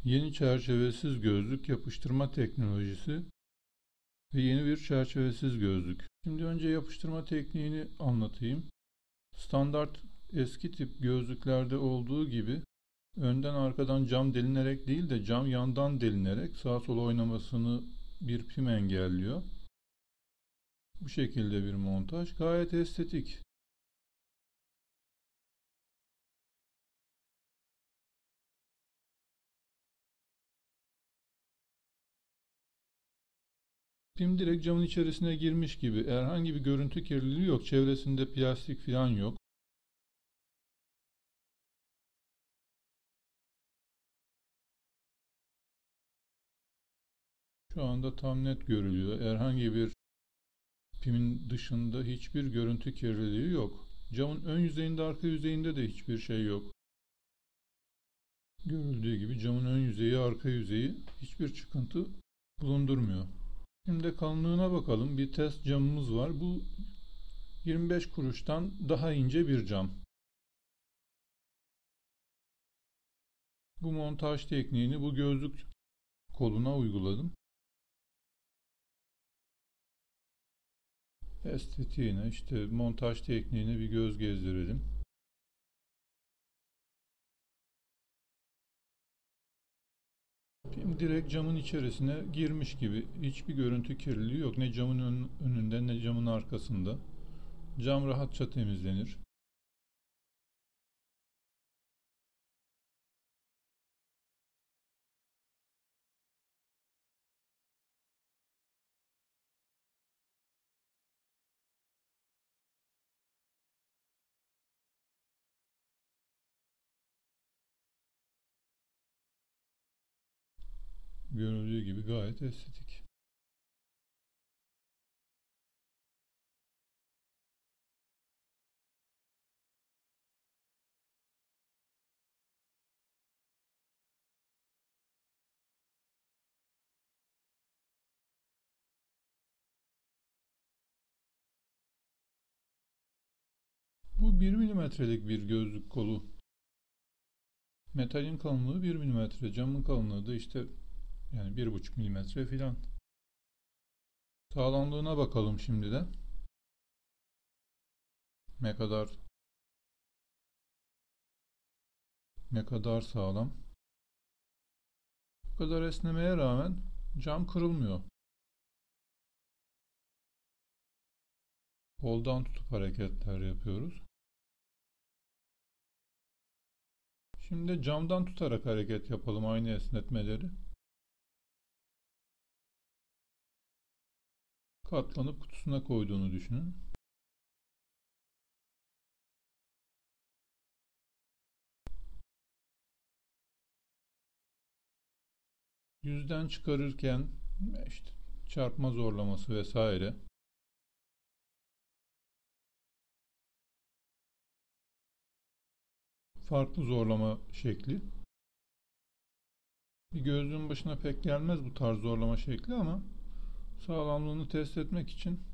Yeni çerçevesiz gözlük yapıştırma teknolojisi ve yeni bir çerçevesiz gözlük. Şimdi önce yapıştırma tekniğini anlatayım. Standart eski tip gözlüklerde olduğu gibi önden arkadan cam delinerek değil de cam yandan delinerek sağa sola oynamasını bir pim engelliyor. Bu şekilde bir montaj. Gayet estetik. Pim direkt camın içerisine girmiş gibi. Herhangi bir görüntü kirliliği yok. Çevresinde plastik falan yok. Şu anda tam net görülüyor. Herhangi bir pimin dışında hiçbir görüntü kirliliği yok. Camın ön yüzeyinde, arka yüzeyinde de hiçbir şey yok. Görüldüğü gibi camın ön yüzeyi, arka yüzeyi hiçbir çıkıntı bulundurmuyor. Şimdi kalınlığına bakalım. Bir test camımız var. Bu 25 kuruştan daha ince bir cam. Bu montaj tekniğini bu gözlük koluna uyguladım. Estetiğine, işte montaj tekniğine bir göz gezdirelim. Film direkt camın içerisine girmiş gibi. Hiçbir görüntü kirliliği yok. Ne camın önünde ne camın arkasında. Cam rahatça temizlenir. Görüldüğü gibi gayet estetik. Bu 1 milimetrelik bir gözlük kolu. Metalin kalınlığı 1 milimetre. Camın kalınlığı da işte yani 1,5 milimetre filan. Sağlamlığına bakalım şimdi de. Ne kadar ne kadar sağlam. Bu kadar esnemeye rağmen cam kırılmıyor. Koldan tutup hareketler yapıyoruz. Şimdi camdan tutarak hareket yapalım aynı esnetmeleri. Katlanıp kutusuna koyduğunu düşünün. Yüzden çıkarırken işte çarpma zorlaması vesaire. Farklı zorlama şekli. Bir gözlüğün başına pek gelmez bu tarz zorlama şekli ama sağlamlığını test etmek için